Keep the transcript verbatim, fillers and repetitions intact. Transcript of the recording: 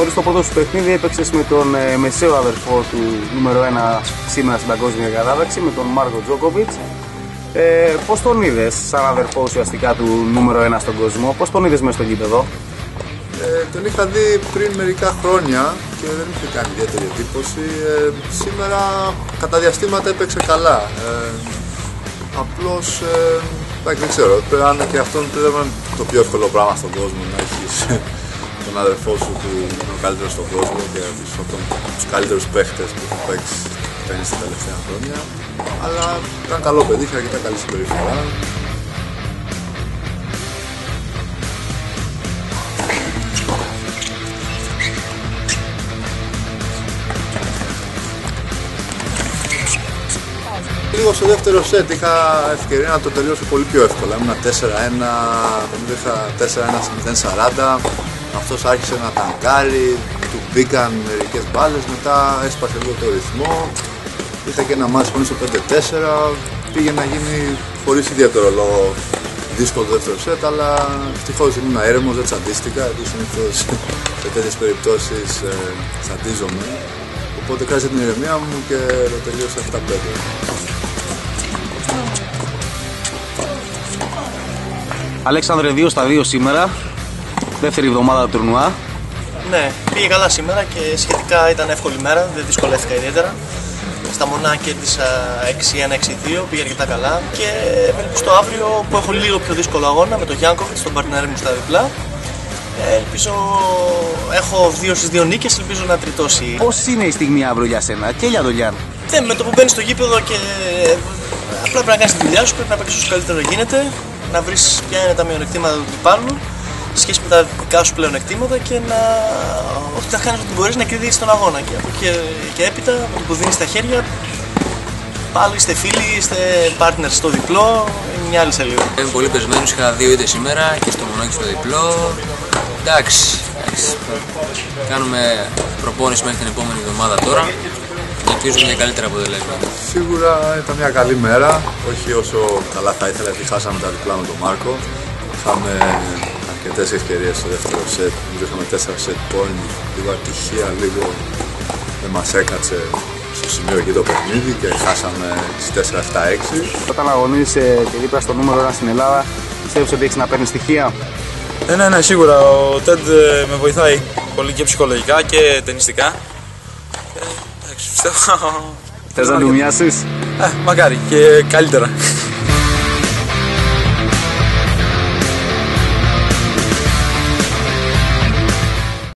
νωρίς το πρώτο σου παιχνίδι έπαιξες με τον ε, μεσαίο αδερφό του νούμερο ένα σήμερα στην παγκόσμια κατάταξη, με τον Μάρκο Τζόκοβιτς. Ε, πώς τον είδες σαν αδερφό ουσιαστικά του νούμερο ένα στον κόσμο, πώς τον είδες μέσα στο γήπεδο? Ε, τον είχα δει πριν μερικά χρόνια και δεν είχε κάνει ιδιαίτερη εντύπωση. Ε, σήμερα κατά διαστήματα έπαιξε καλά. Ε, απλώς ε, δεν ξέρω, πέραν και αυτόν δεν είναι το πιο εύκολο πράγμα στον κόσμο να έχεις τον αδερφό σου που είναι ο καλύτερος στον κόσμο και τους καλύτερους παίχτες που έχουν παίξει τένις τα τελευταία χρόνια. Αλλά ήταν καλό παιδί, είχε αρκετά καλή συμπεριφορά. Λίγο στο δεύτερο σετ είχα ευκαιρία να το τελειώσω πολύ πιο εύκολα. Ήμουν τέσσερα ένα, είχα τέσσερα ένα στο μηδέν σαράντα. Αυτός άρχισε να ταγκάρει, του μπήκαν μερικές μπάλες, μετά έσπασε λίγο το ρυθμό. Είχα και ένα μάτς πάνω στο πέντε τέσσερα, πήγε να γίνει χωρίς ιδιαίτερο λόγο δύσκολο το δεύτερο σετ, αλλά ευτυχώς ήμουν έρεμος, δεν τσαντίστηκα, γιατί συνήθως σε τέτοιες περιπτώσεις ε, τσαντίζομαι. Οπότε κράτησα την ηρεμία μου και το τελείωσα επτά πέντε. Αλέξανδρε, δύο στα δύο σήμερα, δεύτερη εβδομάδα του τουρνουά. Ναι, πήγε καλά σήμερα και σχετικά ήταν εύκολη μέρα, δεν δυσκολεύτηκα ιδιαίτερα. Στα μονά κέρδισα έξι ένα έξι δύο, πήγε αρκετά καλά και ευελπιστώ αύριο που έχω λίγο πιο δύσκολο αγώνα με τον Γιάνκοβιτς, τον παρτινέρ μου στα διπλά. Ελπίζω, έχω δύο στις δύο νίκες, ελπίζω να τριτώσει. Πώς είναι η στιγμή αύριο για σένα και για τον Γιάννη? Δεν, με το που μπαίνεις στο γήπεδο και απλά πρέπει να κάνεις τη δουλειά σου, πρέπει να παίξεις όσο καλύτερο γίνεται, να βρεις ποια είναι τα μειονεκτήματα του αντιπάλου σε σχέση με τα δικά σου πλεονεκτήματα και να, όχι, να κάνεις ό,τι μπορείς να κερδίσεις τον αγώνα. Και από εκεί και έπειτα, με το που δίνεις τα χέρια, πάλι είστε φίλοι, είστε partners στο διπλό, είναι μια άλλη σελίδα. Είμαι πολύ πεσμένος, είχα δύο ήττες σήμερα και στο μονό και στο διπλό. Εντάξει, εντάξει, κάνουμε προπόνηση μέχρι την επόμενη εβδομάδα τώρα και ελπίζουμε για καλύτερα αποτελέσματα. Σίγουρα ήταν μια καλή μέρα, όχι όσο καλά θα ήθελα, γιατί χάσαμε τα διπλά με τον Μάρκο. Είχαμε αρκετές ευκαιρίες στο δεύτερο σετ, νομίζω είχαμε τέσσερα set point, λίγο ατυχία, λίγο δεν μας έκατσε στο σημείο εκεί το παιχνίδι και χάσαμε τις τέσσερα επτά έξι. Όταν αγωνίζεσαι και δίπλα στο νούμερο ένα στην Ελλάδα, πιστεύεις ότι έχεις να παίρνεις στοιχεία? Ναι, ναι, ναι, σίγουρα. Ο Τεντ με βοηθάει πολύ και ψυχολογικά και ταινιστικά. Ε, εντάξει, πιστεύω... Θες να του μοιάσεις? Ε, μακάρι και καλύτερα.